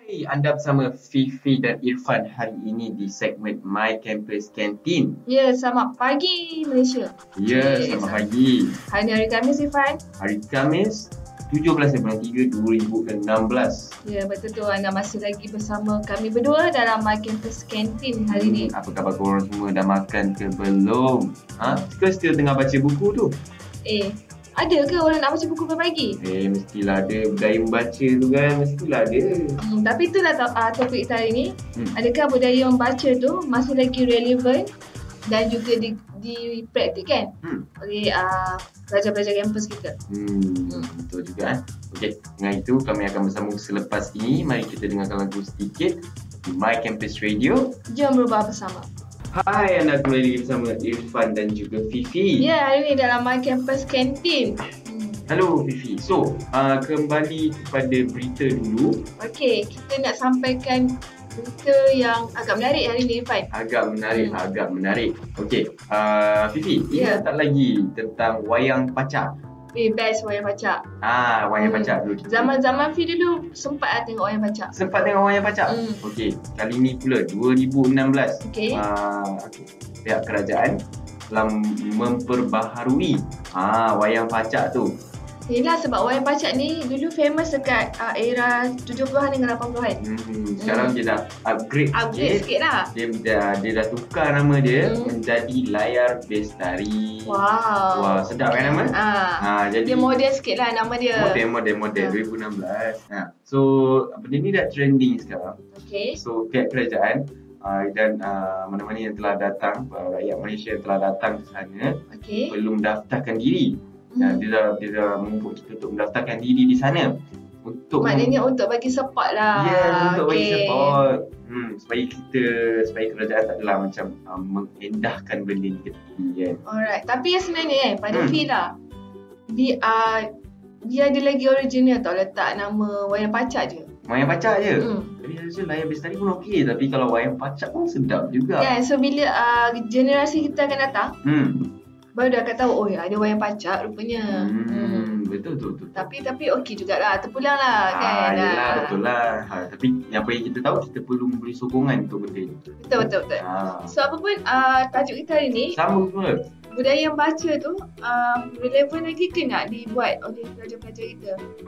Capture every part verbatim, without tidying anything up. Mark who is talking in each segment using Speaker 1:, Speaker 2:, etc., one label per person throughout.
Speaker 1: Hai, anda bersama Fifi dan Irfan hari ini di segmen My Campus Canteen.
Speaker 2: Ya, selamat pagi Malaysia.
Speaker 1: Ya,
Speaker 2: Okay,
Speaker 1: selamat pagi.
Speaker 2: Hari ni hari Khamis, Irfan.
Speaker 1: Hari Khamis, tujuh belas bulan tiga dua ribu enam belas.
Speaker 2: Ya, betul tu. Anda masih lagi bersama kami berdua dalam My Campus Canteen hari ni.
Speaker 1: Hmm, apa khabar korang semua? Dah makan ke belum? Ha? Ke still tengah baca buku tu?
Speaker 2: Eh, ada ke orang nak baca buku pagi?
Speaker 1: Eh, mestilah ada. Budaya membaca tu kan, mestilah ada.
Speaker 2: Hmm, tapi itulah to- uh, topik kita hari ni.
Speaker 1: Hmm.
Speaker 2: Adakah budaya membaca tu masih lagi relevan dan juga di, dipraktikkan
Speaker 1: Hmm.
Speaker 2: oleh uh, pelajar-pelajar kampus kita?
Speaker 1: Hmm,
Speaker 2: Hmm.
Speaker 1: betul juga eh. Okey, dengan itu kami akan bersambung selepas ini. Mari kita dengarkan lagu sedikit di My Campus Radio.
Speaker 2: Jom berubah bersama.
Speaker 1: Hai, anda kembali lagi bersama Irfan dan juga Fifi.
Speaker 2: Ya, hari ni dalam My Campus Canteen. Hmm.
Speaker 1: Halo Fifi. So, uh, kembali kepada berita dulu.
Speaker 2: Okey, kita nak sampaikan berita yang agak menarik hari ni, Irfan.
Speaker 1: Agak menarik,
Speaker 2: Hmm.
Speaker 1: agak menarik. Okey, uh, Fifi,
Speaker 2: Ya.
Speaker 1: ingat tak lagi tentang wayang pacak?
Speaker 2: Eh, best wayang pacak.
Speaker 1: Ah, wayang
Speaker 2: Hmm.
Speaker 1: pacak dulu. kita-
Speaker 2: Zaman-zaman Fi dulu sempat lah tengok wayang pacak.
Speaker 1: Sempat tengok wayang pacak?
Speaker 2: Hmm.
Speaker 1: Okey, kali ni pula dua ribu enam belas.
Speaker 2: Okey.
Speaker 1: Uh, okay. Pihak kerajaan telah memperbaharui ah wayang pacak tu.
Speaker 2: Yelah, sebab wayang pacak ni dulu famous dekat uh, era tujuh puluhan dengan lapan puluhan.
Speaker 1: Hmm, sekarang dia dah upgrade,
Speaker 2: Upgrade sikit lah.
Speaker 1: Dia dah dia dah tukar nama dia
Speaker 2: Hmm.
Speaker 1: menjadi Layar Bestari.
Speaker 2: Wow.
Speaker 1: Wah, sedap kan nama?
Speaker 2: Ah,
Speaker 1: Ha, jadi
Speaker 2: dia modern sikit lah nama dia.
Speaker 1: model model model
Speaker 2: Ha.
Speaker 1: dua ribu enam belas. Ha. So, benda ni dah trending sekarang.
Speaker 2: Okay.
Speaker 1: So, pihak kerajaan uh, dan uh, mana-mana yang telah datang, uh, rakyat Malaysia yang telah datang ke sana
Speaker 2: Okay.
Speaker 1: belum daftarkan diri. Dan
Speaker 2: Hmm.
Speaker 1: dia dah dia dah mengumpul kita untuk mendaftarkan diri di sana untuk
Speaker 2: Maknanya untuk bagi support lah.
Speaker 1: ya untuk bagi
Speaker 2: Okay.
Speaker 1: support. Hmm, supaya kita supaya kerajaan tak adalah macam um, mengendahkan benda ni ke tepi kan.
Speaker 2: Alright. Tapi yang sebenarnya eh, pada
Speaker 1: Hmm.
Speaker 2: Fi lah, dia, uh, dia ada lagi original tau, letak nama wayang pacak je.
Speaker 1: Wayang pacak je.
Speaker 2: Hmm.
Speaker 1: Tapi rasa Layar Bestari pun okey, tapi kalau wayang pacak pun sedap juga.
Speaker 2: Kan, so bila uh, generasi kita akan datang,
Speaker 1: Hmm.
Speaker 2: baru dah akan tahu, oh ya, ada wayang pacak rupanya.
Speaker 1: Hmm,
Speaker 2: Hmm.
Speaker 1: betul betul betul.
Speaker 2: Tapi tapi okey jugalah, terpulang lah kan.
Speaker 1: Ah, yelah,
Speaker 2: Ah.
Speaker 1: betul lah. Ha, tapi yang apa yang kita tahu, kita perlu memberi sokongan untuk benda ni.
Speaker 2: Betul betul betul.
Speaker 1: Ha.
Speaker 2: So apa pun uh, tajuk kita hari ni,
Speaker 1: Sambung semula.
Speaker 2: budaya membaca tu uh, relevan lagi ke nak dibuat oleh pelajar-pelajar kita?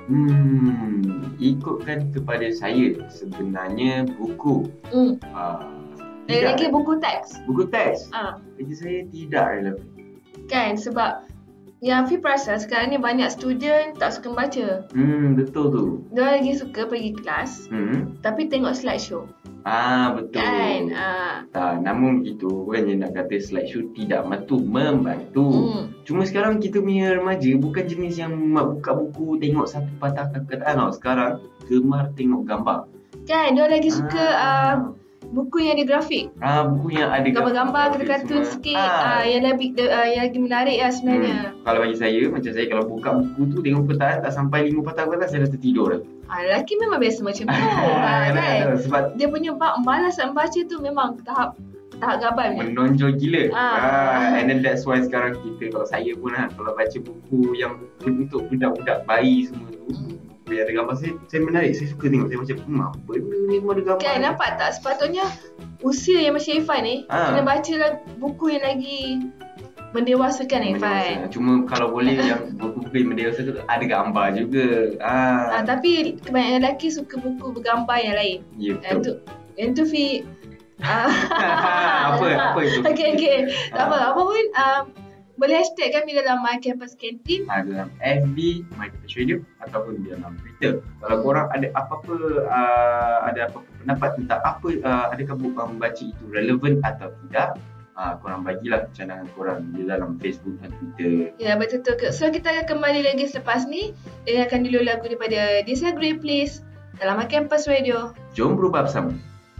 Speaker 1: Hmm, ikutkan kepada saya sebenarnya buku.
Speaker 2: Hmm.
Speaker 1: Uh,
Speaker 2: Dan lagi buku teks.
Speaker 1: buku teks.
Speaker 2: Ah,
Speaker 1: Bagi saya tidak relevan.
Speaker 2: kan sebab yang Fi perasan sekarang ni banyak student tak suka membaca.
Speaker 1: Hmm, betul tu.
Speaker 2: Dia lagi suka pergi kelas
Speaker 1: Hmm.
Speaker 2: tapi tengok slideshow.
Speaker 1: Ah, betul.
Speaker 2: Kan? Ah.
Speaker 1: Tak, namun begitu bukannya nak kata slideshow tidak membantu, membantu.
Speaker 2: Hmm.
Speaker 1: Cuma sekarang kita punya remaja bukan jenis yang buka buku tengok satu patah perkataan tau. Sekarang gemar tengok gambar.
Speaker 2: Kan dia lagi suka uh,
Speaker 1: ah.
Speaker 2: buku yang ada grafik.
Speaker 1: ah, buku yang ada
Speaker 2: Gambar-gambar,
Speaker 1: grafik
Speaker 2: kartun
Speaker 1: semua.
Speaker 2: sikit,
Speaker 1: Ah.
Speaker 2: ah, yang lebih uh, yang lagi menarik lah sebenarnya.
Speaker 1: Hmm. Kalau bagi saya, macam saya kalau buka buku tu tengok perkataan tak sampai lima patah perkataan saya dah tertidur dah.
Speaker 2: Ah, lelaki memang biasa macam tu. ah,
Speaker 1: Ah,
Speaker 2: kan?
Speaker 1: Sebab
Speaker 2: Dia punya bab malas nak membaca tu memang tahap tahap gaban ni.
Speaker 1: menonjol gila.
Speaker 2: Ah.
Speaker 1: Ah, and then that's why sekarang kita, kalau saya pun lah, kalau baca buku yang untuk budak-budak bayi semua tu,
Speaker 2: Hmm.
Speaker 1: buku yang ada gambar, saya, saya menarik, saya suka tengok. Saya macam, hmm, apa benda ni semua ada gambar.
Speaker 2: Kan nampak tak, sepatutnya usia yang macam Irfan ni
Speaker 1: Ah.
Speaker 2: kena baca lah buku yang lagi mendewasakan Irfan.
Speaker 1: Mendewasa. Cuma kalau boleh yang buku-buku yang mendewasa tu ada gambar juga. Ah,
Speaker 2: Ah, tapi kebanyakan lelaki suka buku bergambar yang lain.
Speaker 1: ya
Speaker 2: Yang tu
Speaker 1: betul.
Speaker 2: yang tu Fi ah.
Speaker 1: apa apa itu?
Speaker 2: Okey okey. Tak
Speaker 1: Ah.
Speaker 2: apa. Apa pun uh, boleh hashtag kami dalam My Campus Canteen.
Speaker 1: Ha, dalam F B My Campus Radio ataupun dalam Twitter. Kalau korang ada apa-apa uh, ada apa-apa pendapat tentang apa uh, adakah buku membaca itu relevan atau tidak, uh, korang bagilah cadangan korang di dalam Facebook dan Twitter.
Speaker 2: Ya, betul betul. So kita akan kembali lagi selepas ni. Dengarkan dulu lagu daripada Disagree Please dalam My Campus Radio.
Speaker 1: Jom berubah bersama.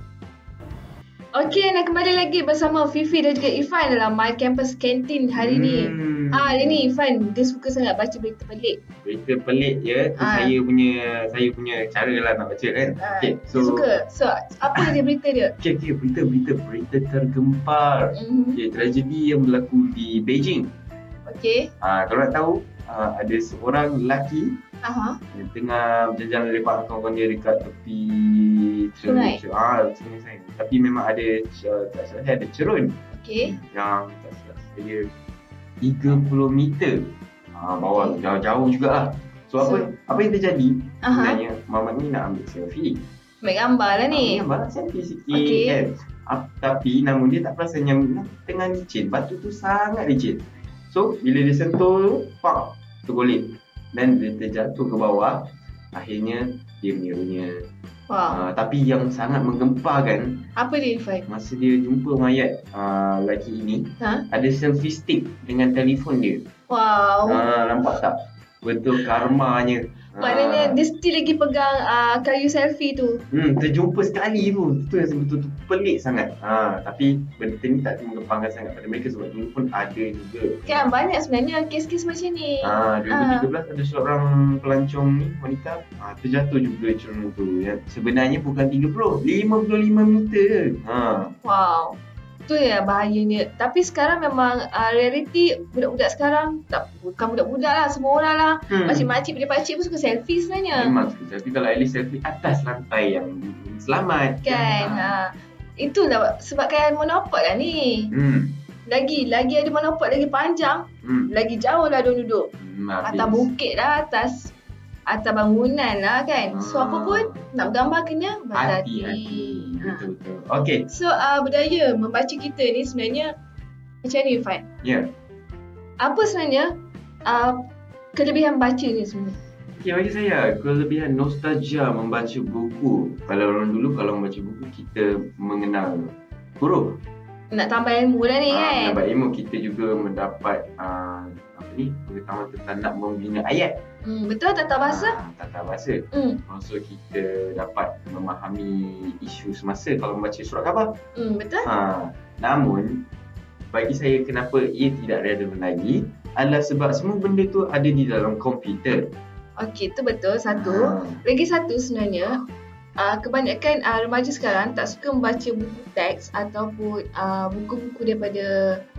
Speaker 2: Okey, nak kembali lagi bersama Fifi dan juga Irfan dalam My Campus Canteen hari ni.
Speaker 1: Hmm.
Speaker 2: Ah, hari ni Irfan dia suka sangat baca berita pelik.
Speaker 1: Berita pelik je, tu
Speaker 2: Ah.
Speaker 1: saya punya saya punya cara lah nak baca kan.
Speaker 2: Ah,
Speaker 1: Okey,
Speaker 2: dia
Speaker 1: so
Speaker 2: suka. So, apa dia berita dia?
Speaker 1: okey okey berita-berita berita tergempar.
Speaker 2: Mhm.
Speaker 1: Okey, tragedi yang berlaku di Beijing.
Speaker 2: Okey.
Speaker 1: Ah, kalau nak tahu, uh, ada seorang lelaki
Speaker 2: Aha.
Speaker 1: yang tengah berjalan lepak kawan-kawan dia dekat tepi
Speaker 2: Sungai?
Speaker 1: cer, ah, sungai saya. Tapi memang ada, uh, tak salah saya ada cerun.
Speaker 2: Okey.
Speaker 1: Yang tak salah saya tiga puluh meter. Ah, bawah
Speaker 2: Okey.
Speaker 1: jauh-jauh jugalah. So,
Speaker 2: So-
Speaker 1: apa apa yang terjadi?
Speaker 2: Aha.
Speaker 1: Sebenarnya Mamat ni nak ambil selfie.
Speaker 2: Ambil gambar lah ni.
Speaker 1: Ah, gambar selfie sikit
Speaker 2: Okey.
Speaker 1: kan. Ah, tapi namun dia tak perasan yang tengah licin. Batu tu sangat licin. So, bila dia sentuh, pak, tergolek. Dan dia terjatuh ke bawah. Akhirnya dia meniranya.
Speaker 2: Wow.
Speaker 1: Uh, tapi yang sangat menggemparkan,
Speaker 2: Apa dia, Irfan?
Speaker 1: masa dia jumpa mayat uh, lelaki ini,
Speaker 2: Ha?
Speaker 1: ada selfie stick dengan telefon dia.
Speaker 2: Wow.
Speaker 1: Uh, nampak tak? Betul karmanya.
Speaker 2: Maknanya
Speaker 1: Ah.
Speaker 2: dia still lagi pegang uh, kayu selfie tu.
Speaker 1: Hmm, terjumpa sekali tu. Itu yang betul-betul pelik sangat. Ha, tapi benda ni tak menggemparkan sangat pada mereka sebab dulu pun ada juga.
Speaker 2: Kan banyak sebenarnya kes-kes macam ni.
Speaker 1: Ha, dua ribu tiga belas ada seorang pelancong ni, wanita, ha, terjatuh juga cermin tu. Yang sebenarnya bukan tiga puluh, lima puluh lima meter. Ha.
Speaker 2: Wow. Tu ya bahayanya. Tapi sekarang memang uh, reality budak-budak sekarang, tak, bukan budak-budak lah, semua orang lah.
Speaker 1: Hmm.
Speaker 2: Makcik-makcik, pakcik pun suka selfie sebenarnya.
Speaker 1: Memang suka. Tapi kalau at least selfie atas lantai yang selamat.
Speaker 2: Kan. Ha. Itulah sebabkan monopod lah ni.
Speaker 1: Hmm.
Speaker 2: Lagi lagi ada monopod lagi panjang,
Speaker 1: Hmm.
Speaker 2: lagi jauh lah diorang duduk.
Speaker 1: Hmm,
Speaker 2: Atas
Speaker 1: habis.
Speaker 2: bukit lah, atas atas bangunan lah kan. So
Speaker 1: Ah.
Speaker 2: apa pun nak bergambar kena berhati-hati.
Speaker 1: Hati-hati.
Speaker 2: Ha.
Speaker 1: Betul-betul. Okey.
Speaker 2: So uh, budaya membaca kita ni sebenarnya macam ni, Irfan.
Speaker 1: Ya.
Speaker 2: Apa sebenarnya uh, kelebihan baca ni sebenarnya?
Speaker 1: Okay, bagi saya, kelebihan nostalgia membaca buku. Kalau orang dulu, kalau membaca buku, kita mengenal huruf.
Speaker 2: Nak tambah ilmu lah ni
Speaker 1: Ah,
Speaker 2: kan.
Speaker 1: mendapat ilmu, kita juga mendapat uh, apa ni, pengetahuan tentang nak membina ayat.
Speaker 2: Hmm, betul tata bahasa?
Speaker 1: Ah, tata bahasa.
Speaker 2: Hmm,
Speaker 1: Also, kita dapat memahami isu semasa kalau membaca surat khabar.
Speaker 2: hmm, betul.
Speaker 1: Ha, namun, bagi saya kenapa ia tidak relevan lagi adalah sebab semua benda tu ada di dalam komputer.
Speaker 2: Okey, tu betul satu.
Speaker 1: Ha.
Speaker 2: Lagi satu sebenarnya, uh, kebanyakan uh, remaja sekarang tak suka membaca buku teks ataupun uh, buku-buku daripada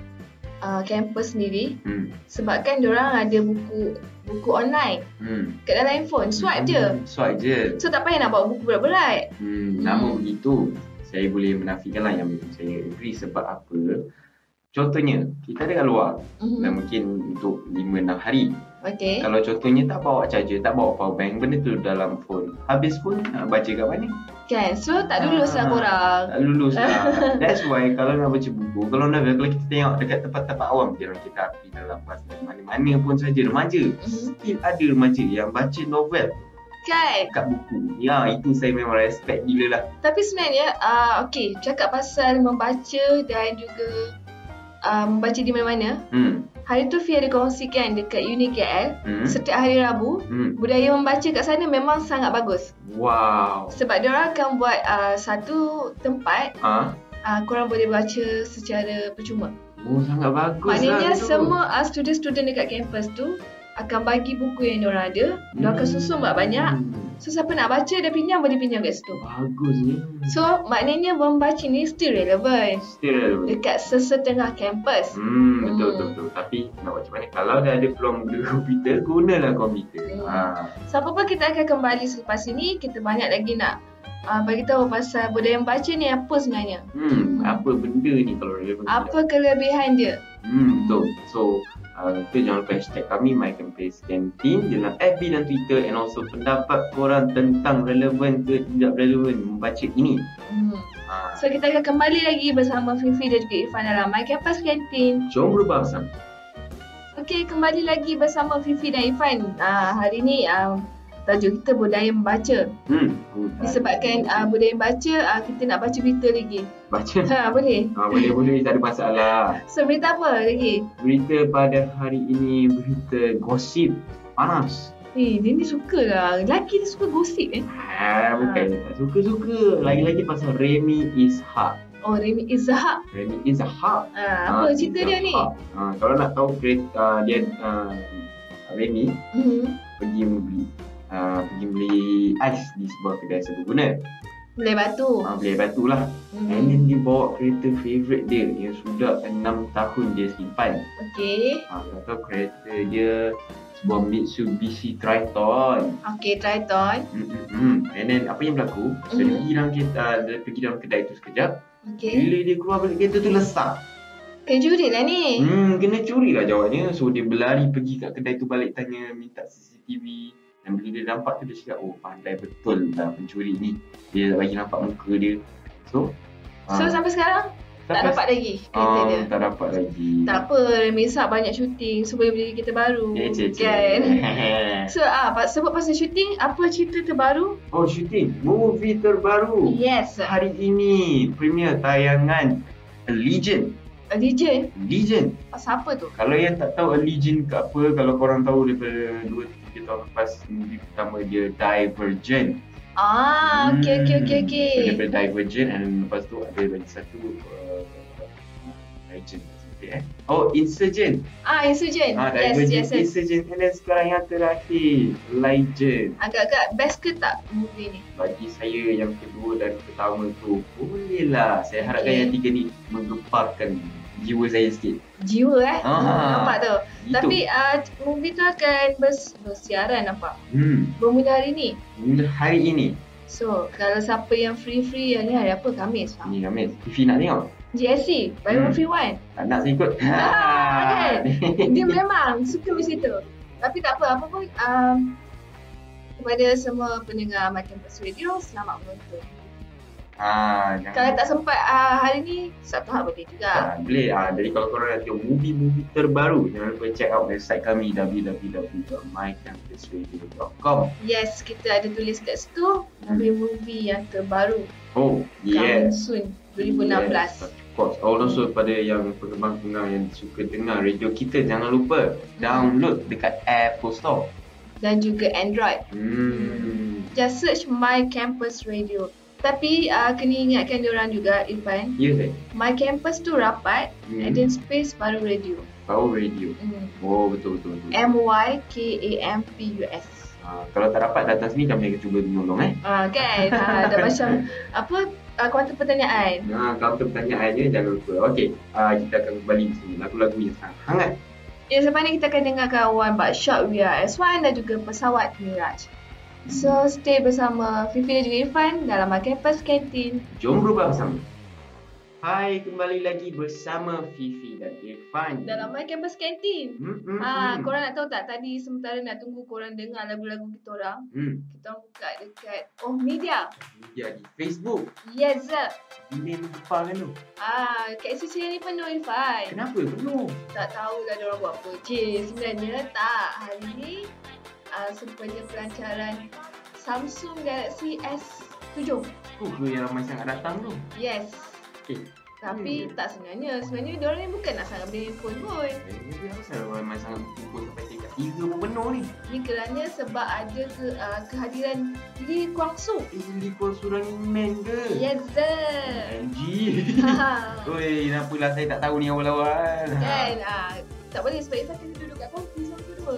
Speaker 2: uh, kampus sendiri
Speaker 1: Hmm.
Speaker 2: sebabkan diorang ada buku buku online
Speaker 1: Hmm.
Speaker 2: kat dalam handphone, swipe je.
Speaker 1: Swipe je.
Speaker 2: So tak payah nak bawa buku berat-berat.
Speaker 1: Hmm,
Speaker 2: Hmm.
Speaker 1: namun begitu, saya boleh menafikanlah yang saya agree sebab apa? Contohnya, kita ada kat luar
Speaker 2: Mhm.
Speaker 1: dan mungkin untuk lima enam hari.
Speaker 2: Okey.
Speaker 1: Kalau contohnya tak bawa charger, tak bawa power bank, benda tu dalam phone. Habis pun nak baca kat mana?
Speaker 2: Kan, so tak lulus lah
Speaker 1: Ah,
Speaker 2: korang.
Speaker 1: Tak lulus lah. That's why kalau nak baca buku, kalau novel, kalau kita tengok dekat tempat-tempat awam, jalan kita api dalam bas dan mana-mana pun saja remaja,
Speaker 2: Mhm.
Speaker 1: still ada remaja yang baca novel
Speaker 2: Kan.
Speaker 1: kat buku. Ya, itu saya memang respect gila lah.
Speaker 2: Tapi sebenarnya, uh, okey, cakap pasal membaca dan juga uh, membaca di mana-mana.
Speaker 1: Hmm.
Speaker 2: Hari tu Fie ada kongsikan dekat Uni K L,
Speaker 1: Hmm.
Speaker 2: setiap hari Rabu,
Speaker 1: Hmm.
Speaker 2: budaya membaca kat sana memang sangat bagus.
Speaker 1: Wow.
Speaker 2: Sebab diorang akan buat uh, satu tempat,
Speaker 1: Ah,
Speaker 2: uh, korang boleh baca secara percuma.
Speaker 1: oh sangat bagus
Speaker 2: Maknanya
Speaker 1: lah tu.
Speaker 2: semua uh, student-student dekat kampus tu akan bagi buku yang diorang ada, diorang akan susun banyak-banyak.
Speaker 1: Hmm.
Speaker 2: So siapa nak baca dia pinjam, boleh pinjam kat situ.
Speaker 1: Bagus ni.
Speaker 2: So maknanya membaca ni still relevant
Speaker 1: Still.
Speaker 2: dekat sesetengah kampus.
Speaker 1: Hmm, betul,
Speaker 2: Hmm.
Speaker 1: betul, betul. Tapi nak macam mana? Kalau dah ada peluang guna komputer, gunalah komputer.
Speaker 2: Hmm.
Speaker 1: Ha.
Speaker 2: So apa-apa kita akan kembali selepas ini. Kita banyak lagi nak uh, bagi tahu pasal budaya membaca ni apa sebenarnya.
Speaker 1: Hmm, apa benda ni kalau relevan?
Speaker 2: Apa kelebihan dia?
Speaker 1: Hmm, betul. So, uh, tu jangan lupa hashtag kami My Campus Canteen dalam F B dan Twitter, and also pendapat korang tentang relevan ke tidak relevan membaca ini.
Speaker 2: Hmm.
Speaker 1: Ha.
Speaker 2: So kita akan kembali lagi bersama Fifi dan juga Irfan dalam My Campus Canteen.
Speaker 1: Jom berubah bersama.
Speaker 2: Okey, kembali lagi bersama Fifi dan Irfan. Uh, hari ni uh, tajuk kita budaya membaca.
Speaker 1: Hmm.
Speaker 2: Disebabkan uh, budaya membaca, uh, kita nak baca berita lagi.
Speaker 1: Baca.
Speaker 2: Ha, boleh?
Speaker 1: Ha, boleh-boleh, tak ada masalah.
Speaker 2: So berita apa lagi?
Speaker 1: Berita pada hari ini, berita gosip panas.
Speaker 2: Eh, dia ni suka lah. Lelaki dia suka gosip eh.
Speaker 1: Ha, bukan tak suka-suka. Lagi-lagi pasal Remy Ishak.
Speaker 2: Oh, Remy Izhak.
Speaker 1: Remy Ishak.
Speaker 2: Ha, apa
Speaker 1: Ah,
Speaker 2: cerita dia ni?
Speaker 1: Ishak. Ha, kalau nak tahu kereta dia, uh, Remy
Speaker 2: Hmm.
Speaker 1: pergi membeli uh, pergi beli ais di sebuah kedai serbaguna.
Speaker 2: Boleh batu.
Speaker 1: Uh, beli air batu lah.
Speaker 2: Hmm.
Speaker 1: And then dia bawa kereta favourite dia yang sudah enam tahun dia simpan.
Speaker 2: Okey.
Speaker 1: Ha, tak tahu kereta dia sebuah Mitsubishi Triton.
Speaker 2: Okay, Triton.
Speaker 1: Mm-mm. And then apa yang berlaku? So, dia
Speaker 2: Mhm.
Speaker 1: pergi dalam kereta, dia pergi dalam kedai tu sekejap.
Speaker 2: Okay.
Speaker 1: Bila dia keluar balik kereta tu lesap.
Speaker 2: Kena curi lah ni.
Speaker 1: Hmm, kena curi lah jawabnya. So dia berlari pergi kat kedai tu balik tanya, minta C C T V. Dan bila dia nampak tu dia cakap, oh pandai betul lah pencuri ni. Dia bagi nampak muka dia. So,
Speaker 2: So
Speaker 1: ah,
Speaker 2: sampai sekarang tak
Speaker 1: sampai-
Speaker 2: dapat lagi kereta
Speaker 1: ah,
Speaker 2: dia.
Speaker 1: Tak dapat lagi.
Speaker 2: Tak apa, Remisa banyak syuting. So boleh beli kereta baru.
Speaker 1: Eh, cik, cik.
Speaker 2: Kan? So ah, pa- sebut pasal syuting, apa cerita terbaru?
Speaker 1: Oh, syuting. Movie terbaru.
Speaker 2: Yes.
Speaker 1: Hari ini, premier tayangan Allegiant.
Speaker 2: Legend.
Speaker 1: Legion.
Speaker 2: Pasal apa tu?
Speaker 1: Kalau yang tak tahu Allegiant ke apa, kalau korang tahu daripada dua tiga tahun lepas, movie pertama dia Divergent.
Speaker 2: Ah, okey okey okey okey.
Speaker 1: So daripada Divergent, and lepas tu ada lagi satu uh, Legend. Eh? Oh, Insurgent.
Speaker 2: Ah, Insurgent.
Speaker 1: Ah,
Speaker 2: Yes,
Speaker 1: Divergent,
Speaker 2: yes, yes.
Speaker 1: Insurgent. And then sekarang yang terakhir, Legend.
Speaker 2: Agak-agak best ke tak movie ni?
Speaker 1: Bagi saya yang kedua dan pertama tu, boleh lah. Saya harapkan
Speaker 2: Okay.
Speaker 1: yang tiga ni menggeparkan jiwa saya sikit.
Speaker 2: Jiwa eh.
Speaker 1: Ah,
Speaker 2: Nampak tu.
Speaker 1: Gitu.
Speaker 2: Tapi uh, movie tu akan bers- bersiaran nampak.
Speaker 1: Hmm,
Speaker 2: Bermula hari ni.
Speaker 1: mula hari ini.
Speaker 2: So, kalau siapa yang free-free yang ni hari apa? Khamis.
Speaker 1: Ni Amin. Fifi nak tengok?
Speaker 2: G S C, Buy One
Speaker 1: Hmm.
Speaker 2: Free One.
Speaker 1: Tak nak saya ikut.
Speaker 2: Ah, kan? Dia memang suka macam tu. Tapi tak apa, apa pun um, kepada semua pendengar My Campus Radio, selamat menonton.
Speaker 1: Ah, jangan.
Speaker 2: Kalau tak sempat uh, hari ni, Sabtu Ahad boleh juga.
Speaker 1: Ah, boleh. Ah, jadi kalau korang nak tengok movie-movie terbaru, jangan lupa check out website kami w w w dot my campus radio dot com.
Speaker 2: Yes, kita ada tulis kat situ movie-movie yang terbaru
Speaker 1: Oh,
Speaker 2: coming
Speaker 1: yes.
Speaker 2: soon dua ribu enam belas.
Speaker 1: Yes, of course. Also pada yang penggemar-penggemar yang suka dengar radio kita, jangan lupa download dekat Apple Store.
Speaker 2: Dan juga Android.
Speaker 1: Hmm.
Speaker 2: Just search My Campus Radio. Tapi uh, kena ingatkan diorang juga, Irfan.
Speaker 1: Ya ke?
Speaker 2: My Campus tu rapat,
Speaker 1: Hmm.
Speaker 2: and then space baru radio.
Speaker 1: Power radio.
Speaker 2: Hmm.
Speaker 1: Oh, betul betul betul.
Speaker 2: M Y K A M P U S.
Speaker 1: Ah, kalau tak dapat datang sini, kami akan cuba menolong eh.
Speaker 2: Ah kan, ah, dah macam apa uh, kuantum pertanyaan.
Speaker 1: Nah, kalau pertanyaannya jangan lupa. Okey, uh, kita akan kembali di sini lagu-lagu yang sangat hangat.
Speaker 2: Ya, selepas ni kita akan dengarkan One But Shot We Are S one dan juga Pesawat Miraj. So stay bersama Fifi dan juga Irfan dalam My Campus Canteen.
Speaker 1: Jom berubah bersama. Hai, kembali lagi bersama Fifi dan Irfan.
Speaker 2: Dalam My Campus Canteen.
Speaker 1: Hmm, hmm,
Speaker 2: Ah,
Speaker 1: hmm.
Speaker 2: korang nak tahu tak, tadi sementara nak tunggu korang dengar lagu-lagu kita orang,
Speaker 1: Hmm,
Speaker 2: kita orang buka dekat Oh Media.
Speaker 1: media di Facebook.
Speaker 2: Yes sir.
Speaker 1: Email depan kan tu.
Speaker 2: Ah, kat S C C ni penuh Irfan.
Speaker 1: Kenapa? Penuh.
Speaker 2: Tak tahulah diorang buat apa. Cik, sebenarnya tak. Hari ni uh, sempena pelancaran Samsung Galaxy S tujuh.
Speaker 1: Tu ke yang ramai sangat datang tu?
Speaker 2: Yes.
Speaker 1: Okey.
Speaker 2: Tapi
Speaker 1: Hmm.
Speaker 2: tak sebenarnya. Sebenarnya diorang ni bukan nak sangat beli handphone pun.
Speaker 1: Eh, dia pasal ramai sangat berkumpul sampai tingkat tiga pun penuh ni.
Speaker 2: Ni kerana sebab ada ke, uh, kehadiran Lee Kwang Soo.
Speaker 1: Eh, Liko Surani Man ke?
Speaker 2: Yes sir.
Speaker 1: M G.
Speaker 2: Ha.
Speaker 1: Oi, kenapalah saya tak tahu ni awal-awal.
Speaker 2: Kan? Ah, tak boleh sebab Irfan kena duduk kat kompi sama kedua.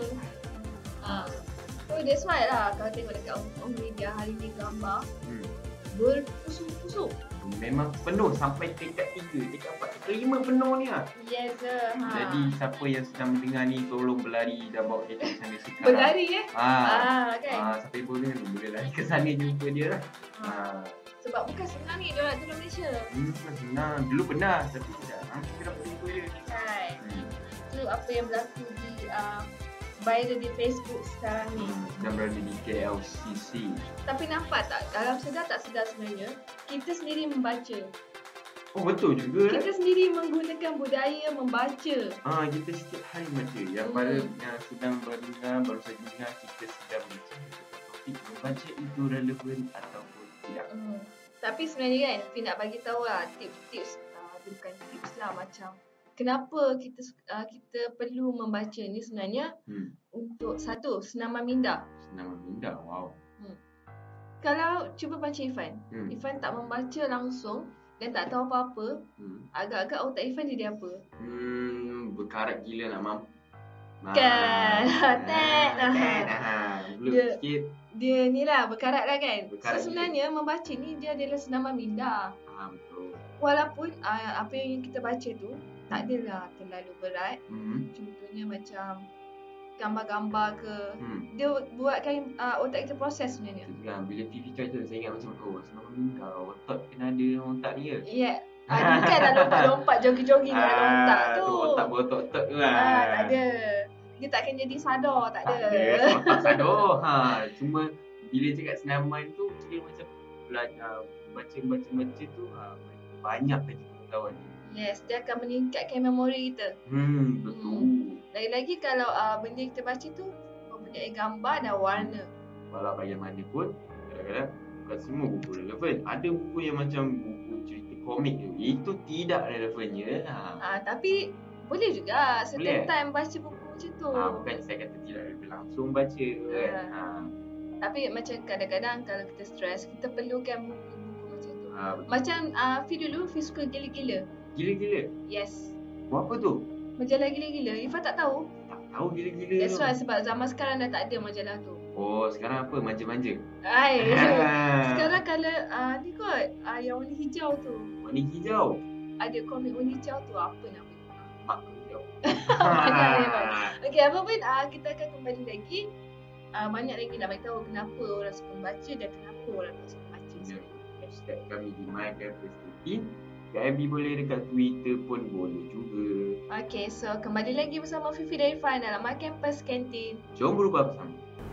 Speaker 2: Ah. So that's why lah kalau tengok dekat On Media hari ni gambar
Speaker 1: Hmm.
Speaker 2: berpusuk-pusuk.
Speaker 1: Memang penuh sampai tingkat tiga, tingkat empat, tingkat lima penuh ni lah.
Speaker 2: Yes sir. Ha.
Speaker 1: Jadi siapa yang sedang mendengar ni tolong berlari dan bawa kereta ke sana sekarang.
Speaker 2: Berlari eh?
Speaker 1: Ah,
Speaker 2: Ah, kan?
Speaker 1: ah, siapa yang boleh boleh lari ke sana jumpa dia lah. Ah,
Speaker 2: Sebab bukan senang ni dia nak turun Malaysia.
Speaker 1: hmm, bukan senang. Dulu pernah tapi tidak. Ah, kita dapat jumpa dia.
Speaker 2: Kan?
Speaker 1: Hmm.
Speaker 2: Itu apa yang berlaku di uh, viral di Facebook sekarang ni.
Speaker 1: Hmm, sedang berada di K L C C.
Speaker 2: Tapi nampak tak, dalam sedar tak sedar sebenarnya, kita sendiri membaca.
Speaker 1: Oh betul juga.
Speaker 2: Kita sendiri menggunakan budaya membaca.
Speaker 1: Ah, kita setiap hari baca. Yang
Speaker 2: Hmm.
Speaker 1: para yang sedang mendengar baru saja dengar kita sedang membaca. Topik membaca itu relevan ataupun tidak.
Speaker 2: Hmm. Tapi sebenarnya kan, Fi nak bagi tahu lah tips-tips, uh, dia bukan tips lah, macam kenapa kita uh, kita perlu membaca ni sebenarnya.
Speaker 1: Hmm.
Speaker 2: Untuk satu, senaman minda.
Speaker 1: Senang memindah. Wow.
Speaker 2: Kalau cuba baca Irfan,
Speaker 1: Hmm.
Speaker 2: Irfan tak membaca langsung dan tak tahu apa-apa,
Speaker 1: Hmm.
Speaker 2: agak-agak otak Irfan jadi apa?
Speaker 1: Hmm, berkarat gila nak mampu.
Speaker 2: Kan? Tet.
Speaker 1: Tet. Ah, Belum
Speaker 2: Dia-
Speaker 1: sikit.
Speaker 2: Dia ni lah, berkarat lah kan?
Speaker 1: Berkarat
Speaker 2: So sebenarnya membaca ni dia adalah senaman minda.
Speaker 1: Ah, betul.
Speaker 2: Walaupun uh, apa yang kita baca tu tak adalah terlalu berat.
Speaker 1: Hmm.
Speaker 2: Contohnya macam gambar-gambar ke.
Speaker 1: Hmm.
Speaker 2: Dia buatkan uh, otak kita proses sebenarnya.
Speaker 1: Kan, bila T V cakap saya ingat macam oh semalam ni kalau otak kena ada dalam otak ni ke?
Speaker 2: Ya. Yeah. Ah, dia bukanlah lompat-lompat jogging-jogging kat dalam otak tu.
Speaker 1: Tu otak berotot-otot tu lah.
Speaker 2: Ah, tak ada. Dia takkan jadi sadar, tak,
Speaker 1: tak
Speaker 2: ada.
Speaker 1: ada. Sebab tak sadar. Ha, cuma bila cakap senaman tu dia macam belajar baca-baca-baca tu ha, banyak lagi pengetahuan ni.
Speaker 2: Yes, dia akan meningkatkan memori kita.
Speaker 1: Hmm, betul.
Speaker 2: Hmm. Lagi-lagi kalau uh, benda yang kita baca tu mempunyai gambar dan warna.
Speaker 1: Walau bagaimanapun, kadang-kadang bukan semua buku relevan. Ada buku yang macam buku cerita komik tu, itu tidak relevannya. Ha.
Speaker 2: Uh, tapi boleh juga certain
Speaker 1: Boleh.
Speaker 2: time baca buku macam tu.
Speaker 1: Ha, bukan saya kata tidak relevan, langsung baca kan. Ha.
Speaker 2: Tapi macam kadang-kadang kalau kita stres, kita perlukan buku-buku macam tu.
Speaker 1: Ha, betul.
Speaker 2: Macam uh, Fi dulu, Fi suka gila-gila.
Speaker 1: Gila-gila?
Speaker 2: Yes.
Speaker 1: Buat apa tu?
Speaker 2: Majalah gila-gila. Ifah tak tahu.
Speaker 1: Tak tahu gila-gila
Speaker 2: That's
Speaker 1: tu.
Speaker 2: why sebab zaman sekarang dah tak ada majalah tu.
Speaker 1: Oh, sekarang apa? Manja-manja?
Speaker 2: Ai. Sekarang kalau uh, ni kot, uh, yang warna hijau tu.
Speaker 1: Warna hijau?
Speaker 2: Ada komik warna hijau tu, apa nama?
Speaker 1: Mak hijau.
Speaker 2: Okey, apa pun uh, kita akan kembali lagi. Uh, banyak lagi nak beritahu kenapa orang suka membaca dan kenapa orang tak suka membaca.
Speaker 1: Hashtag kami di My Campus eighteen. K M B boleh dekat Twitter pun boleh juga.
Speaker 2: Okay, so kembali lagi bersama Fifi dan Irfan dalam My Campus Canteen.
Speaker 1: Jom berubah bersama.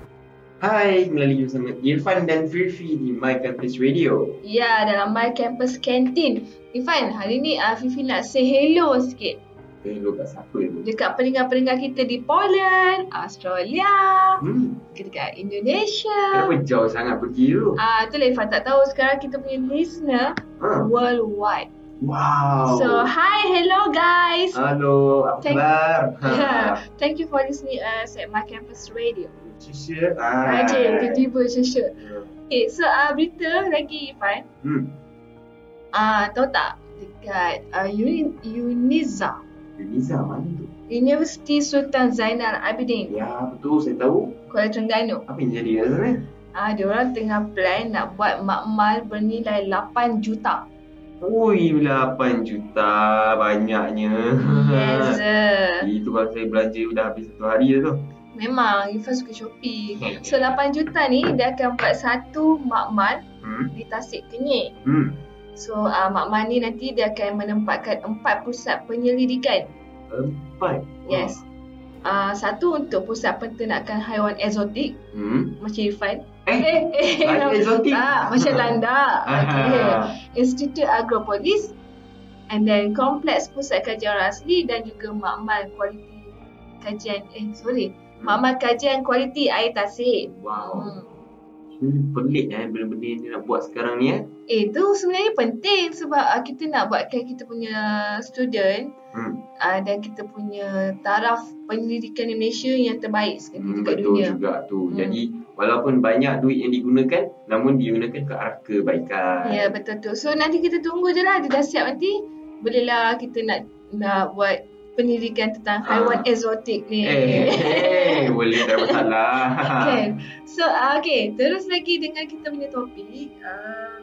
Speaker 1: Hai, kembali lagi bersama Irfan dan Fifi di My Campus Radio.
Speaker 2: Ya, dalam My Campus Canteen. Irfan, hari ni uh, Fifi nak say hello sikit.
Speaker 1: Hello kat siapa tu?
Speaker 2: Dekat pendengar-pendengar kita di Poland, Australia,
Speaker 1: Hmm.
Speaker 2: dekat Indonesia.
Speaker 1: Kenapa jauh sangat pergi tu?
Speaker 2: Ah, uh, itulah Irfan tak tahu sekarang kita punya listener
Speaker 1: Ha.
Speaker 2: worldwide.
Speaker 1: Wow.
Speaker 2: So, hi, hello guys.
Speaker 1: Halo, apa
Speaker 2: Thank-
Speaker 1: khabar?
Speaker 2: Yeah, thank you for listening us at My Campus Radio.
Speaker 1: Cisha. Ah.
Speaker 2: Aje, tiba-tiba syusuk. Okay, so uh, berita lagi Irfan.
Speaker 1: Hmm.
Speaker 2: Ah, uh, tahu tak dekat uh, Uni- Uniza,
Speaker 1: Uniza mana tu?
Speaker 2: Universiti Sultan Zainal Abidin,
Speaker 1: Ya, betul, saya tahu.
Speaker 2: Kuala Terengganu.
Speaker 1: Apa yang jadi kat sana?
Speaker 2: Ah, dia orang tengah plan nak buat makmal bernilai lapan juta.
Speaker 1: Ui, lapan juta banyaknya.
Speaker 2: Yes. uh,
Speaker 1: Itu kalau saya belanja dah habis satu hari dah tu.
Speaker 2: Memang Irfan suka shopping. So lapan juta ni dia akan buat satu makmal
Speaker 1: Hmm.
Speaker 2: di Tasik Kenyir.
Speaker 1: Hmm.
Speaker 2: So uh, makmal ni nanti dia akan menempatkan empat pusat penyelidikan.
Speaker 1: Empat.
Speaker 2: Yes. Uh, satu untuk pusat penternakan haiwan eksotik
Speaker 1: Hmm.
Speaker 2: macam Irfan.
Speaker 1: Eh,
Speaker 2: eh,
Speaker 1: haiwan eksotik?
Speaker 2: Ah, macam landak. Okay.
Speaker 1: Ah.
Speaker 2: Institut Agropolis, and then kompleks pusat kajian orang asli dan juga makmal kualiti kajian eh sorry makmal kajian kualiti air tasik.
Speaker 1: Wow.
Speaker 2: Hmm.
Speaker 1: Ini pelik eh benda-benda yang dia nak buat sekarang ni eh.
Speaker 2: Eh tu sebenarnya penting sebab uh, kita nak buatkan kita punya student
Speaker 1: Hmm.
Speaker 2: uh, dan kita punya taraf penyelidikan di Malaysia yang terbaik sekali
Speaker 1: Hmm,
Speaker 2: dekat
Speaker 1: betul
Speaker 2: dunia.
Speaker 1: juga tu.
Speaker 2: Hmm.
Speaker 1: Jadi walaupun banyak duit yang digunakan, namun digunakan ke arah kebaikan.
Speaker 2: Ya, betul tu. So nanti kita tunggu je lah, dia dah siap nanti. Bolehlah kita nak nak buat pendidikan tentang haiwan
Speaker 1: Ah.
Speaker 2: eksotik ni.
Speaker 1: Eh, eh, boleh, tak ada masalah.
Speaker 2: Kan? So, uh, okay. Terus lagi dengan kita punya topik. Uh,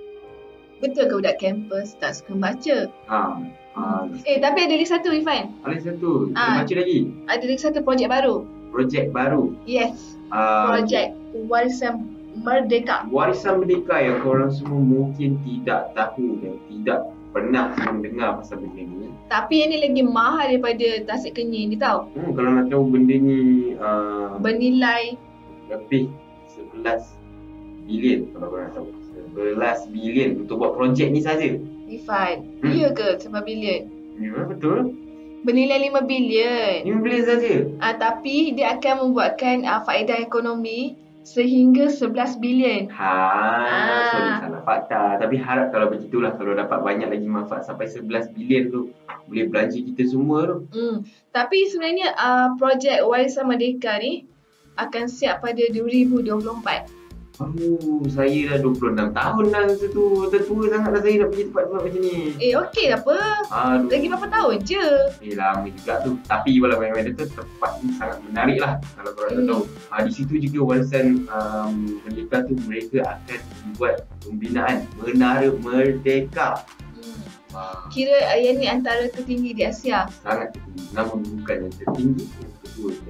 Speaker 2: betul ke budak kampus tak suka baca?
Speaker 1: Ha, ha,
Speaker 2: Eh, tapi ada lagi satu, Irfan.
Speaker 1: ada satu. Kita
Speaker 2: Ah.
Speaker 1: baca lagi.
Speaker 2: Ada lagi satu projek baru.
Speaker 1: Projek baru.
Speaker 2: Yes.
Speaker 1: Uh,
Speaker 2: Projek Warisan Merdeka.
Speaker 1: Warisan Merdeka yang korang semua mungkin tidak tahu dan tidak pernah mendengar pasal benda ni.
Speaker 2: Tapi yang ni lagi mahal daripada Tasik Kenyir ni tau.
Speaker 1: Hmm, kalau nak tahu benda ni uh,
Speaker 2: Bernilai
Speaker 1: lebih sebelas bilion kalau korang tahu. sebelas bilion untuk buat projek ni saja.
Speaker 2: Irfan.
Speaker 1: Hmm.
Speaker 2: Ya ke sebab bilion?
Speaker 1: Ya, betul.
Speaker 2: Bernilai lima bilion.
Speaker 1: lima bilion saja.
Speaker 2: Ah, tapi dia akan membuatkan ah, faedah ekonomi sehingga sebelas bilion.
Speaker 1: Ha,
Speaker 2: Ah.
Speaker 1: sorry salah fakta. Tapi harap kalau begitulah, kalau dapat banyak lagi manfaat sampai sebelas bilion tu, boleh belanja kita semua tu.
Speaker 2: Hmm. Tapi sebenarnya uh, projek Warisan Merdeka ni akan siap pada dua ribu dua puluh empat.
Speaker 1: Oh, saya dah dua puluh enam tahun dah masa tu. Tertua sangat dah saya nak pergi tempat-tempat macam ni.
Speaker 2: Eh, okey lah apa?
Speaker 1: Aduh.
Speaker 2: Lagi berapa tahun je?
Speaker 1: Eh, lama juga tu. Tapi walau bagaimana tu, tempat ni sangat menarik lah. Kalau korang tak
Speaker 2: Hmm.
Speaker 1: tahu. Ha, di situ juga Warisan um, Merdeka tu, mereka akan membuat pembinaan Menara Merdeka.
Speaker 2: Hmm.
Speaker 1: Ha,
Speaker 2: Kira uh, yang ni antara tertinggi di Asia.
Speaker 1: sangat tertinggi. Namun bukan yang tertinggi, yang kedua tertinggi.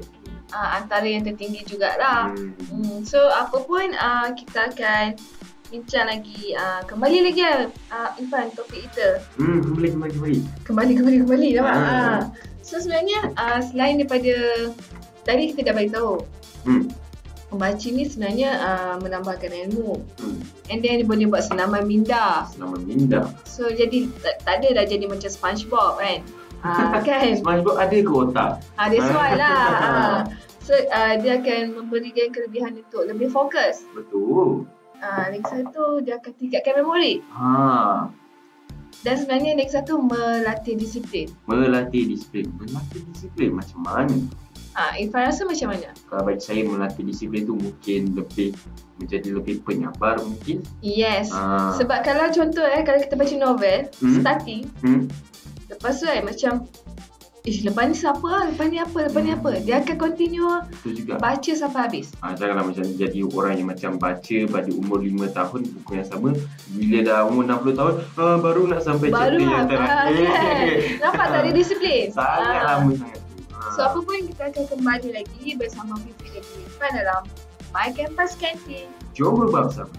Speaker 2: uh, antara yang tertinggi jugalah.
Speaker 1: Hmm.
Speaker 2: Hmm, so apa pun uh, kita akan bincang lagi, uh, kembali lagi lah uh, Irfan, topik kita.
Speaker 1: Hmm, kembali, kembali, kembali.
Speaker 2: Kembali, kembali, kembali nampak.
Speaker 1: Ah.
Speaker 2: Uh. So sebenarnya uh, selain daripada tadi kita dah beritahu,
Speaker 1: Hmm.
Speaker 2: membaca ni sebenarnya uh, menambahkan ilmu.
Speaker 1: Hmm.
Speaker 2: And then dia boleh buat senaman minda.
Speaker 1: Senaman minda.
Speaker 2: So jadi tak, tak ada dah jadi macam SpongeBob kan. Uh, kan?
Speaker 1: SpongeBob ada ke otak?
Speaker 2: Ah, that's why lah. Uh, so uh, dia akan memberikan kelebihan untuk lebih fokus.
Speaker 1: Betul.
Speaker 2: Uh, lagi satu dia akan tingkatkan memori.
Speaker 1: Ha.
Speaker 2: Dan sebenarnya lagi satu melatih disiplin.
Speaker 1: Melatih disiplin. Melatih disiplin macam mana?
Speaker 2: Ah, Irfan rasa macam mana?
Speaker 1: Kalau bagi saya melatih disiplin tu mungkin lebih menjadi lebih penyabar mungkin.
Speaker 2: Yes.
Speaker 1: Ah.
Speaker 2: Sebab kalau contoh eh kalau kita baca novel,
Speaker 1: Hmm.
Speaker 2: starting,
Speaker 1: Hmm.
Speaker 2: lepas tu eh macam ish, lepas ni siapa lah, lepas ni apa, lepas ni apa. Dia akan continue
Speaker 1: Itu juga.
Speaker 2: baca sampai habis.
Speaker 1: Ha, janganlah macam jadi orang yang macam baca pada umur lima tahun buku yang sama, bila dah umur enam puluh tahun ah, baru nak sampai
Speaker 2: Baru
Speaker 1: chapter
Speaker 2: lah,
Speaker 1: yang
Speaker 2: ah,
Speaker 1: terakhir.
Speaker 2: kan? Nampak tak ada disiplin?
Speaker 1: Sangat
Speaker 2: Ah.
Speaker 1: lama sangat. Ha.
Speaker 2: So apa pun kita akan kembali lagi bersama Fifi dan Irfan dalam My Campus Canteen.
Speaker 1: Jom berubah bersama.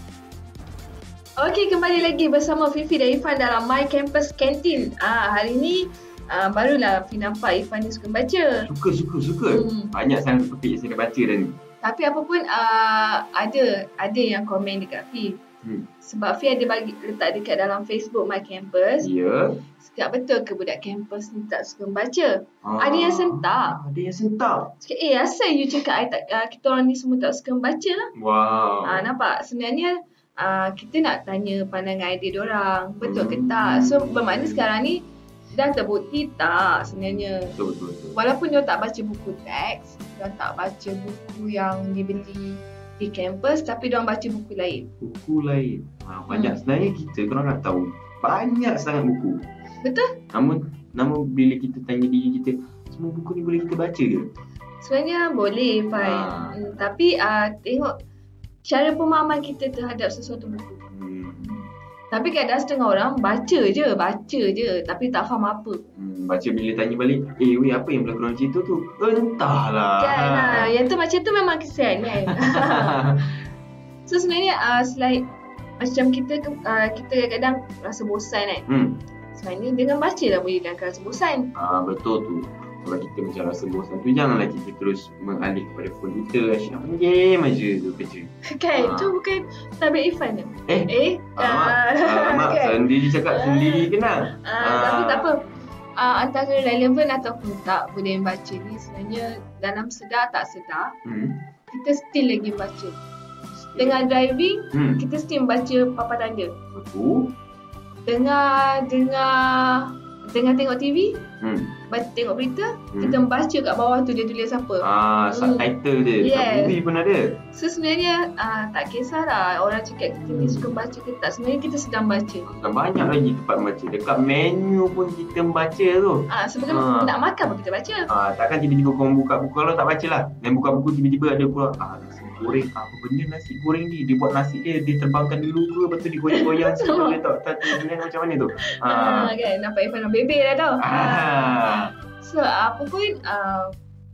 Speaker 2: Okey, kembali lagi bersama Fifi dan Irfan dalam My Campus Canteen. Ah, hari ni ah, barulah Fifi nampak Irfan ni suka baca.
Speaker 1: Suka, suka, suka.
Speaker 2: Hmm.
Speaker 1: Banyak sangat topik yang saya dah baca dah ni.
Speaker 2: Tapi apa pun ah, ada ada yang komen dekat Fifi.
Speaker 1: Hmm.
Speaker 2: Sebab Fifi ada bagi letak dekat dalam Facebook My Campus.
Speaker 1: Ya.
Speaker 2: Cakap betul ke budak kampus ni tak suka membaca?
Speaker 1: Ah.
Speaker 2: Ada yang sentak.
Speaker 1: Ada yang sentak.
Speaker 2: Cakap, eh asal you cakap I tak, ah, kita orang ni semua tak suka membaca lah.
Speaker 1: Wow.
Speaker 2: Ah, nampak? Sebenarnya ah, kita nak tanya pandangan idea diorang. Betul ke
Speaker 1: Hmm.
Speaker 2: tak? So bermakna sekarang ni dah terbukti tak sebenarnya.
Speaker 1: Betul, betul, betul.
Speaker 2: Walaupun dia tak baca buku teks, dia tak baca buku yang dibeli di kampus, tapi dia baca buku lain.
Speaker 1: Buku lain. Ha, banyak
Speaker 2: Hmm.
Speaker 1: sebenarnya kita korang nak tahu. Banyak sangat buku.
Speaker 2: Betul?
Speaker 1: Namun, namun bila kita tanya diri kita, semua buku ni boleh kita baca ke?
Speaker 2: Sebenarnya boleh, fine.
Speaker 1: Ah.
Speaker 2: Hmm, tapi ah, tengok cara pemahaman kita terhadap sesuatu buku.
Speaker 1: Hmm.
Speaker 2: Tapi kadang setengah orang baca je, baca je, tapi tak faham apa.
Speaker 1: Hmm, baca bila tanya balik, eh weh apa yang berlaku dalam cerita tu? Entahlah.
Speaker 2: Kan, ah, yang tu macam tu memang kesian kan. So sebenarnya uh, selain macam kita uh, kita kadang-kadang rasa bosan kan.
Speaker 1: hmm.
Speaker 2: Sebenarnya dengan baca dah boleh hilangkan rasa bosan.
Speaker 1: Ah, betul tu. Kalau kita macam rasa bosan tu, janganlah kita terus mengalih kepada phone kita. Asyik main game aja tu kerja.
Speaker 2: Kan,
Speaker 1: Ah.
Speaker 2: tu bukan tabik Irfan ke?
Speaker 1: Eh,
Speaker 2: Eh,
Speaker 1: alamak, alamak
Speaker 2: kan?
Speaker 1: sendiri cakap sendiri kenal.
Speaker 2: Ah, tapi tak apa. Uh, antara relevan ataupun tak boleh baca ni sebenarnya dalam sedar tak sedar
Speaker 1: Hmm.
Speaker 2: kita still lagi baca. Tengah driving,
Speaker 1: Hmm.
Speaker 2: kita still baca papan tanda.
Speaker 1: Betul.
Speaker 2: Dengar dengar tengah tengok T V,
Speaker 1: Hmm.
Speaker 2: baca tengok berita,
Speaker 1: Hmm.
Speaker 2: kita baca kat bawah tu dia tulis apa.
Speaker 1: Ah, subtitle dia.
Speaker 2: Yes.
Speaker 1: Kat movie pun ada.
Speaker 2: So sebenarnya uh, tak kisahlah orang cakap kita ni suka baca ke tak, sebenarnya kita sedang baca.
Speaker 1: Dan banyak lagi tempat membaca. Dekat menu pun kita membaca tu.
Speaker 2: Ah, sebelum
Speaker 1: Ah.
Speaker 2: nak makan pun kita baca.
Speaker 1: Ah, takkan tiba-tiba korang buka buku, kalau tak baca lah. Dan buka buku tiba-tiba ada pula, ah, nasi goreng. Apa benda nasi goreng ni? Dia buat nasi dia, dia terbangkan dulu ke? Lepas tu digoyang-goyang sikit. Dia tak tahu dia macam mana tu.
Speaker 2: Ah,
Speaker 1: Ah.
Speaker 2: kan nampak Irfan dah bebel dah tau.
Speaker 1: Ah.
Speaker 2: So apa pun uh,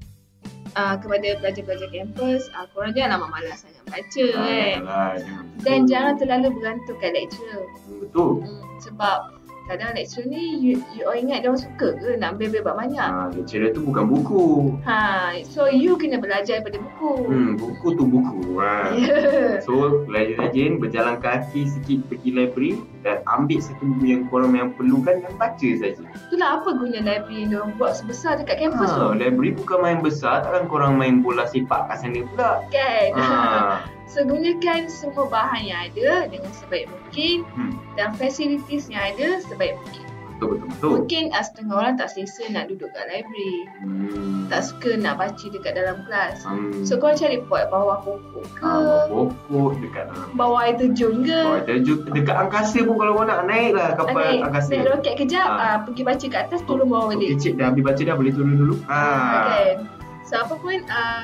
Speaker 2: uh, kepada pelajar-pelajar kampus, uh, korang janganlah malas sangat baca
Speaker 1: Ah,
Speaker 2: kan.
Speaker 1: lah, jangan.
Speaker 2: Dan jangan terlalu bergantung kat lecturer.
Speaker 1: Betul.
Speaker 2: Hmm, sebab kadang lecturer ni you, you all ingat dia orang suka ke nak bebel buat banyak.
Speaker 1: Ah, lecturer tu bukan buku.
Speaker 2: Ha, so you kena belajar daripada buku.
Speaker 1: Hmm, buku tu buku. Ah.
Speaker 2: Yeah.
Speaker 1: So, rajin-rajin berjalan kaki sikit pergi library dan ambil satu buku yang korang yang perlukan dan baca saja.
Speaker 2: Itulah apa guna library yang diorang buat sebesar dekat kampus
Speaker 1: Ha,
Speaker 2: tu.
Speaker 1: library bukan main besar, takkan korang main bola sepak kat sana pula.
Speaker 2: Kan?
Speaker 1: Ha.
Speaker 2: So gunakan semua bahan yang ada dengan sebaik mungkin
Speaker 1: Hmm.
Speaker 2: dan facilities yang ada sebaik mungkin.
Speaker 1: Betul, betul, betul.
Speaker 2: Mungkin uh, setengah orang tak selesa nak duduk kat library.
Speaker 1: Hmm.
Speaker 2: Tak suka nak baca dekat dalam kelas.
Speaker 1: Hmm.
Speaker 2: So korang cari pot bawah pokok ke,
Speaker 1: Ah, pokok dekat dalam
Speaker 2: bawah air terjun ke.
Speaker 1: bawah terjun, dekat angkasa pun kalau kau nak naik lah kapal
Speaker 2: Naik,
Speaker 1: angkasa.
Speaker 2: naik roket kejap,
Speaker 1: Ah.
Speaker 2: uh, pergi baca kat atas, turun bawah balik.
Speaker 1: Okey cik, dah habis baca dah, boleh turun dulu. Ha.
Speaker 2: Kan? So apa pun uh,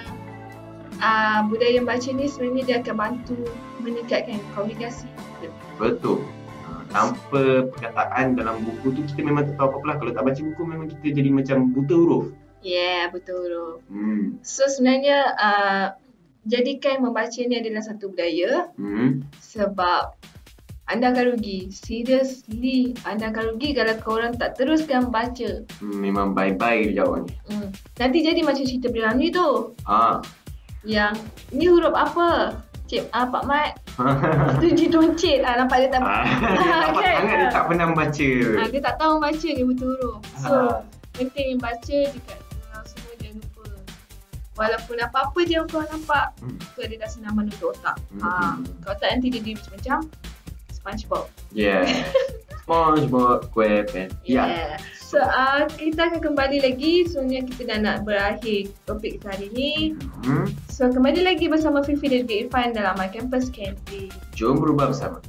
Speaker 2: uh, budaya membaca ni sebenarnya dia akan bantu meningkatkan komunikasi kita.
Speaker 1: Betul. Ha, tanpa perkataan dalam buku tu kita memang tak tahu apa-apa lah. Kalau tak baca buku memang kita jadi macam buta huruf.
Speaker 2: Yeah, betul.
Speaker 1: Hmm.
Speaker 2: So sebenarnya uh, jadikan membaca ni adalah satu budaya
Speaker 1: Hmm.
Speaker 2: sebab anda akan rugi. Seriously, anda akan rugi kalau korang tak teruskan baca.
Speaker 1: Hmm, memang bye-bye jawab ni.
Speaker 2: Hmm. Nanti jadi macam cerita P-Ramlee tu.
Speaker 1: Ah.
Speaker 2: Yang ni huruf apa? Cik, ah, Pak Mat. Itu G Doncit. Ah, nampak dia tak
Speaker 1: Ah, dia nampak
Speaker 2: kan?
Speaker 1: sangat dia tak pernah membaca.
Speaker 2: Ah, dia tak tahu baca ni betul huruf. So,
Speaker 1: Ah.
Speaker 2: penting baca dekat uh, semua jangan lupa. Walaupun apa-apa je kau nampak,
Speaker 1: Hmm.
Speaker 2: tu ada dah senang untuk otak.
Speaker 1: Hmm.
Speaker 2: Ah, kalau tak nanti dia jadi macam SpongeBob.
Speaker 1: Yeah. SpongeBob SquarePants. Ya.
Speaker 2: Yeah. So, uh, kita akan kembali lagi. Sebenarnya kita dah nak berakhir topik kita hari ni.
Speaker 1: Hmm.
Speaker 2: So, kembali lagi bersama Fifi dan juga Irfan dalam My Campus Canteen.
Speaker 1: Jom berubah bersama.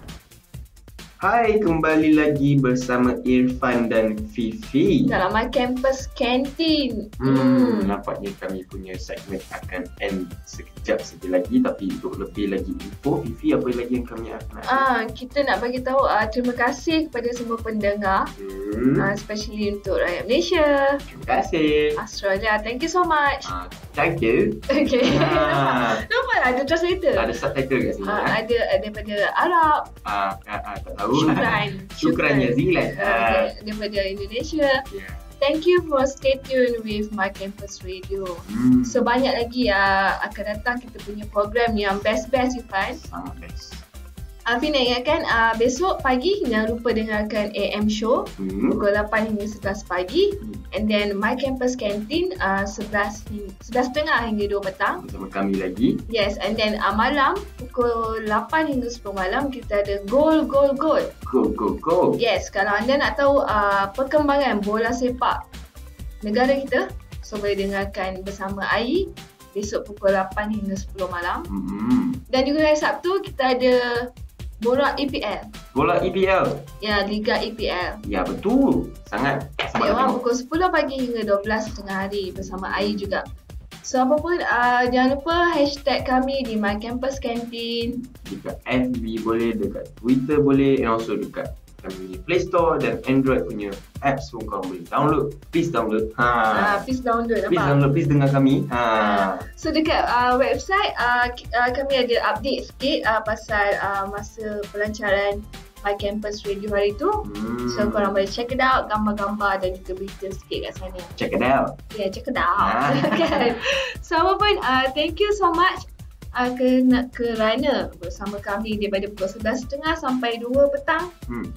Speaker 1: Hai, kembali lagi bersama Irfan dan Fifi.
Speaker 2: Dalam My Campus Canteen.
Speaker 1: Hmm, nampaknya kami punya segmen akan end sekejap saja lagi. Tapi untuk lebih lagi info, Fifi, apa lagi yang kami akan ada?
Speaker 2: Ah, kita nak bagi tahu uh, terima kasih kepada semua pendengar,
Speaker 1: Hmm,
Speaker 2: uh, especially untuk rakyat Malaysia,
Speaker 1: terima kasih.
Speaker 2: Australia. Thank you so much.
Speaker 1: Ah, thank you.
Speaker 2: Okay.
Speaker 1: Ah,
Speaker 2: Nampak tak ada translator?
Speaker 1: ada subtitle kat sini.
Speaker 2: Uh,
Speaker 1: ah.
Speaker 2: ada daripada Arab.
Speaker 1: Ah, ah, ah, tak tahu.
Speaker 2: Syukran.
Speaker 1: Syukran jazilan.
Speaker 2: Uh,
Speaker 1: Ah,
Speaker 2: daripada Indonesia.
Speaker 1: yeah.
Speaker 2: Thank you for stay tuned with My Campus Radio.
Speaker 1: Hmm,
Speaker 2: So banyak lagi uh, akan datang kita punya program yang best-best, Irfan.
Speaker 1: sangat best.
Speaker 2: Afi nak ingatkan uh, besok pagi jangan lupa dengarkan A M Show
Speaker 1: Hmm.
Speaker 2: pukul lapan hingga sebelas pagi.
Speaker 1: Hmm.
Speaker 2: And then My Campus Canteen uh, sebelas tiga puluh hingga dua petang.
Speaker 1: Bersama kami lagi.
Speaker 2: Yes, and then uh, malam pukul lapan hingga sepuluh malam kita ada Goal Goal Goal.
Speaker 1: Go, go, go.
Speaker 2: Yes, kalau anda nak tahu uh, perkembangan bola sepak negara kita, so boleh dengarkan bersama A I besok pukul lapan hingga sepuluh malam.
Speaker 1: Hmm.
Speaker 2: Dan juga hari Sabtu kita ada Borak E P L.
Speaker 1: Bola E P L.
Speaker 2: Ya, Liga E P L.
Speaker 1: Ya, betul. Sangat. Selamat
Speaker 2: Dia orang
Speaker 1: tengok.
Speaker 2: pukul sepuluh pagi hingga dua belas tengah hari bersama A I juga. So apa pun uh, jangan lupa hashtag kami di My Campus Canteen.
Speaker 1: Dekat F B boleh, dekat Twitter boleh, and also dekat kami Play Store dan Android punya apps pun korang boleh download. Please download. Ha.
Speaker 2: Ah, please download,
Speaker 1: Please
Speaker 2: nampak?
Speaker 1: download, please dengar kami. Ha.
Speaker 2: So dekat uh, website uh, k- uh, kami ada update sikit uh, pasal uh, masa pelancaran My Campus Radio hari tu.
Speaker 1: Hmm.
Speaker 2: So korang boleh check it out, gambar-gambar dan juga berita sikit kat sana.
Speaker 1: Check it out.
Speaker 2: Ya, yeah, check it out.
Speaker 1: Ah.
Speaker 2: Kan? So apa pun, uh, thank you so much uh, kena, kerana bersama kami daripada pukul sebelas tiga puluh sampai dua petang.
Speaker 1: Hmm.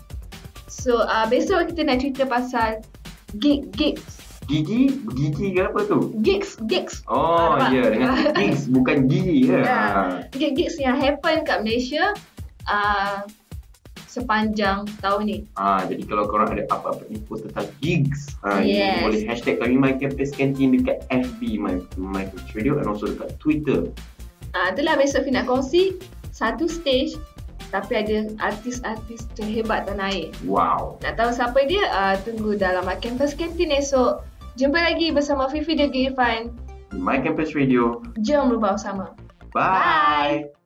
Speaker 2: So uh, besok kita nak cerita pasal gig, gigs.
Speaker 1: Gigi? Gigi ke apa tu?
Speaker 2: Gigs, gigs.
Speaker 1: Oh,
Speaker 2: Ah, nampak?
Speaker 1: ya. Dengan gigs, bukan gigi ya.
Speaker 2: Ya.
Speaker 1: Ha.
Speaker 2: Gig-gigs yang happen kat Malaysia uh, sepanjang tahun ni.
Speaker 1: Ah, jadi kalau korang ada apa-apa info tentang gigs, ah,
Speaker 2: Yes.
Speaker 1: boleh hashtag kami My Campus Canteen dekat F B My, My Campus Radio and also dekat Twitter.
Speaker 2: Uh, itulah besok Fi nak kongsi satu stage tapi ada artis-artis terhebat tanah air.
Speaker 1: Wow.
Speaker 2: Nak tahu siapa dia? Uh, tunggu dalam My Campus Canteen esok. Jumpa lagi bersama Fifi dan Irfan.
Speaker 1: Di My Campus Radio.
Speaker 2: Jom berubah bersama.
Speaker 1: Bye.
Speaker 2: Bye.